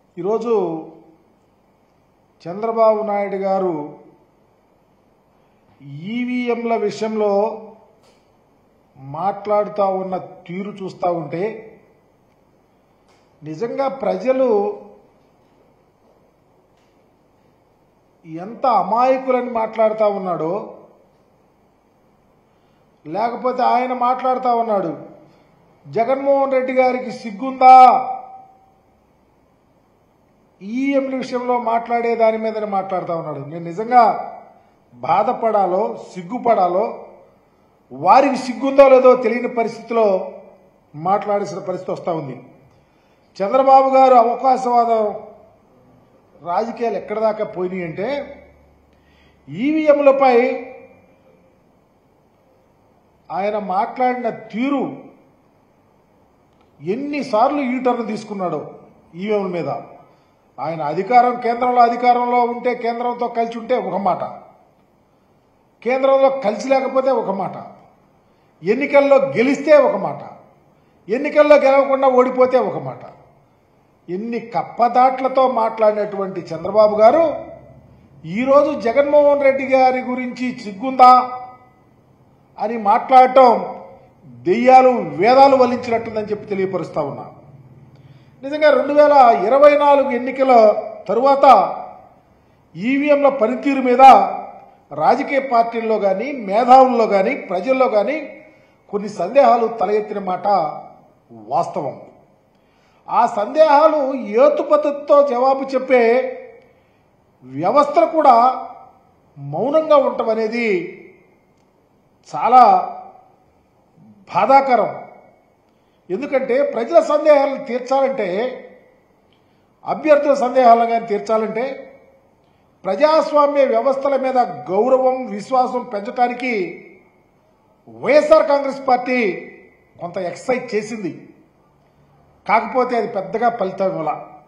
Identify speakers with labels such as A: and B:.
A: ఈరోజు చంద్రబాబు నాయుడు గారు ఈవీఎంల విషయంలో మాట్లాడుతూ ఉన్న తీరు చూస్తూ ఉంటే నిజంగా ప్రజలు ఎంత అమాయకులని మాట్లాడుతూ ఉన్నాడో, లేకపోతే ఆయన మాట్లాడుతూ ఉన్నాడు జగన్మోహన్ రెడ్డి గారికి సిగ్గుందా ఈఎంల విషయంలో మాట్లాడే దాని మీదనే మాట్లాడుతూ ఉన్నాడు. నేను నిజంగా బాధపడాలో సిగ్గుపడాలో, వారికి సిగ్గుందో లేదో తెలియని పరిస్థితిలో మాట్లాడాల్సిన పరిస్థితి వస్తూ ఉంది. చంద్రబాబు గారు అవకాశవాదం రాజకీయాలు ఎక్కడి దాకా పోయినాయి అంటే ఈవీఎంలపై ఆయన మాట్లాడిన తీరు ఎన్నిసార్లు యూటర్న్ తీసుకున్నాడో ఈవీఎంల మీద. ఆయన కేంద్రంలో అధికారంలో ఉంటే, కేంద్రంతో కలిసి ఉంటే ఒక మాట, కేంద్రంలో కలిసి లేకపోతే ఒక మాట, ఎన్నికల్లో గెలిస్తే ఒక మాట, ఎన్నికల్లో గెలవకుండా ఓడిపోతే ఒక మాట. ఎన్ని కప్పదాట్లతో మాట్లాడినటువంటి చంద్రబాబు గారు ఈరోజు జగన్మోహన్ రెడ్డి గారి గురించి సిగ్గుందా అని మాట్లాడటం దెయ్యాలు వేదాలు వల్లించినట్టుందని చెప్పి తెలియపరుస్తా ఉన్నా. నిజంగా 2024 ఎన్నికల తరువాత ఈవీఎంల పనితీరు మీద రాజకీయ పార్టీల్లో కానీ, మేధావుల్లో కానీ, ప్రజల్లో కానీ కొన్ని సందేహాలు తల ఎత్తిన మాట వాస్తవం. ఆ సందేహాలు ఏతుపద్ధతితో జవాబు చెప్పే వ్యవస్థలు కూడా మౌనంగా ఉండటం అనేది చాలా బాధాకరం. ఎందుకంటే ప్రజల సందేహాలను తీర్చాలంటే, అభ్యర్థుల సందేహాలను కానీ తీర్చాలంటే, ప్రజాస్వామ్య వ్యవస్థల మీద గౌరవం విశ్వాసం పెంచడానికి వైఎస్ఆర్ కాంగ్రెస్ పార్టీ కొంత ఎక్సర్సైజ్ చేసింది. కాకపోతే అది పెద్దగా ఫలితం ఇవ్వాల.